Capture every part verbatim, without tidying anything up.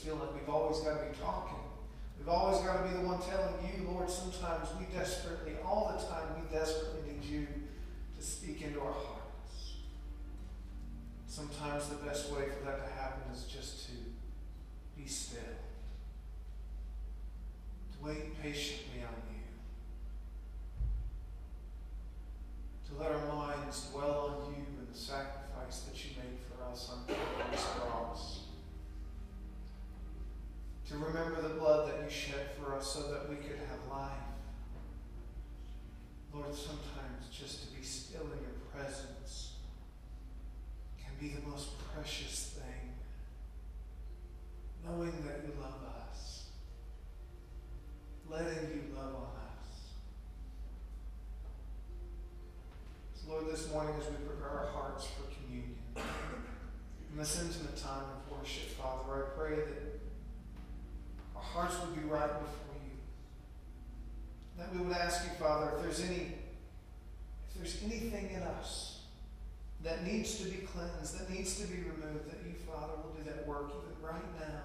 feel like we've always got to be talking. We've always got to be the one telling you, Lord. Sometimes we desperately, all the time, we desperately need you to speak into our hearts. Sometimes the best way for that to happen is just to be still. To wait patiently on you. To let our minds dwell on you and the sacrifice that you made for us on Calvary's cross. To remember the blood that you shed for us so that we could have life. Lord, sometimes just to be still in your presence can be the most precious thing. Knowing that you love us. Letting you love on us. So Lord, this morning as we prepare our hearts for communion, in this intimate time of worship, Father, I pray that our hearts would be right before you. That we would ask you, Father, if there's any, if there's anything in us that needs to be cleansed, that needs to be removed, that you, Father, will do that work even right now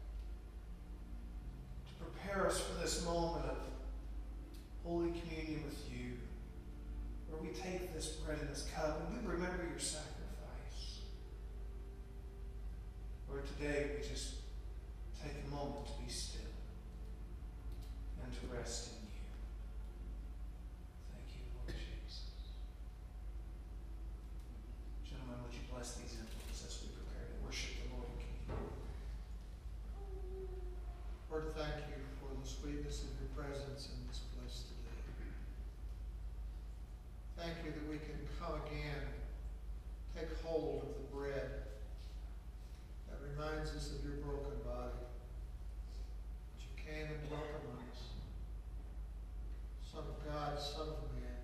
to prepare us for this moment of Holy Communion with you, where we take this bread and this cup and we remember your sacrifice. Lord, today we just take a moment to be still and to rest in you. Thank you, Lord Jesus. Gentlemen, would you bless these emblems as we prepare to worship the Lord in communion? Lord, thank you for the sweetness of your presence in this place today. Thank you that we can come again, take hold of the bread that reminds us of your broken body. That you came and dwelt among us. Son of God, Son of man,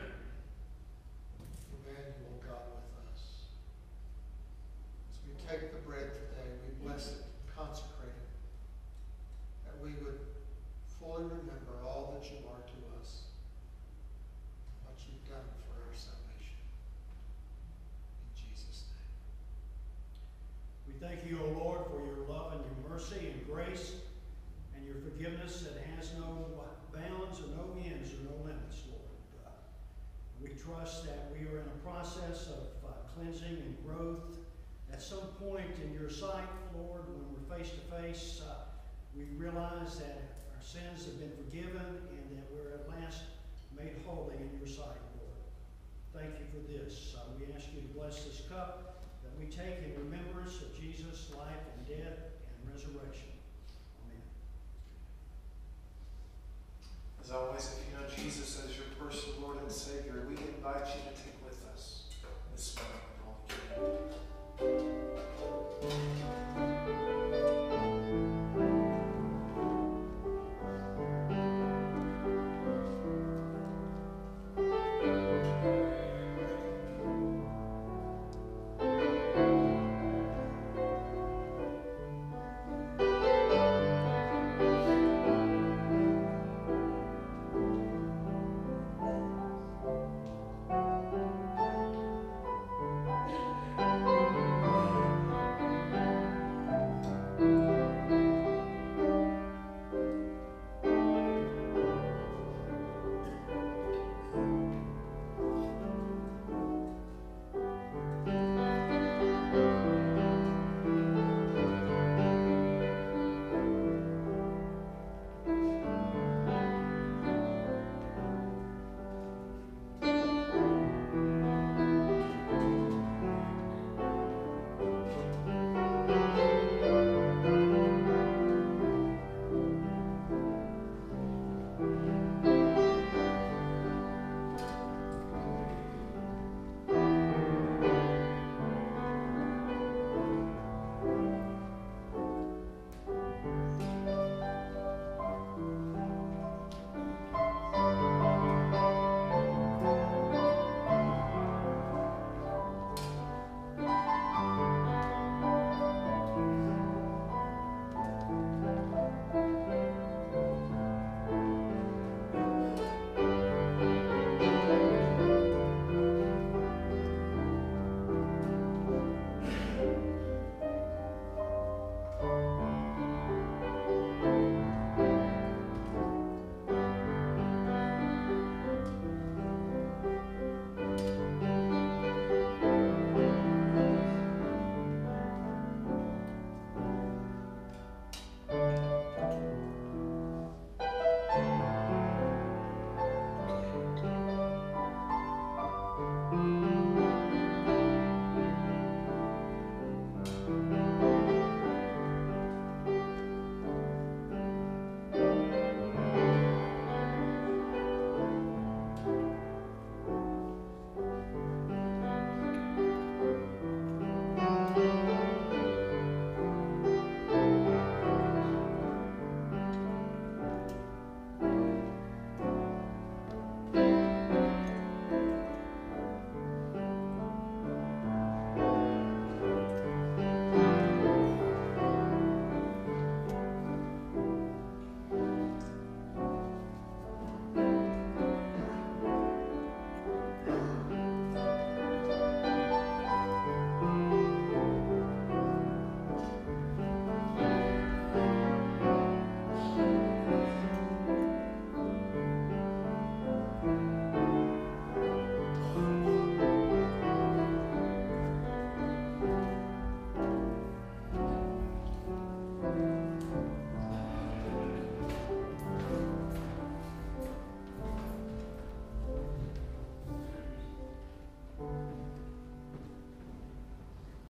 Emmanuel, God with us. As we take the bread today, we bless it, consecrate it, that we would fully remember all that you are to us, what you've done for our salvation. In Jesus' name. We thank you, O Lord, for your love and your mercy and grace and your forgiveness that has no bounds or no ends or no limits, Lord. Uh, we trust that we are in a process of uh, cleansing and growth. At some point in your sight, Lord, when we're face to face, uh, we realize that our sins have been forgiven and that we're at last made holy in your sight, Lord. Thank you for this. Uh, we ask you to bless this cup that we take in remembrance of Jesus' life and death and resurrection. Amen. As always, if you know Jesus as your personal Lord and Savior, we invite you to take with